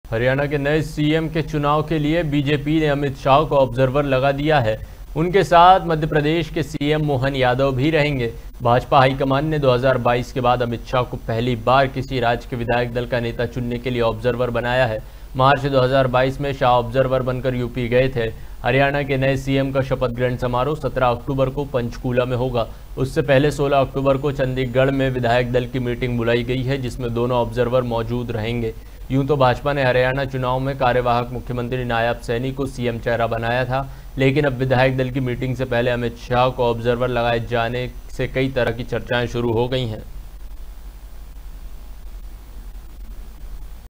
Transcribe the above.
हरियाणा के नए सीएम के चुनाव के लिए बीजेपी ने अमित शाह को ऑब्जर्वर लगा दिया है। उनके साथ मध्य प्रदेश के सीएम मोहन यादव भी रहेंगे। भाजपा हाईकमान ने 2022 के बाद अमित शाह को पहली बार किसी राज्य के विधायक दल का नेता चुनने के लिए ऑब्जर्वर बनाया है। मार्च 2022 में शाह ऑब्जर्वर बनकर यूपी गए थे। हरियाणा के नए सीएम का शपथ ग्रहण समारोह 17 अक्टूबर को पंचकूला में होगा। उससे पहले 16 अक्टूबर को चंडीगढ़ में विधायक दल की मीटिंग बुलाई गई है, जिसमें दोनों ऑब्जर्वर मौजूद रहेंगे। यूं तो भाजपा ने हरियाणा चुनाव में कार्यवाहक मुख्यमंत्री नायब सैनी को सीएम चेहरा बनाया था, लेकिन अब विधायक दल की मीटिंग से पहले अमित शाह को ऑब्जर्वर लगाए जाने से कई तरह की चर्चाएं शुरू हो गई हैं।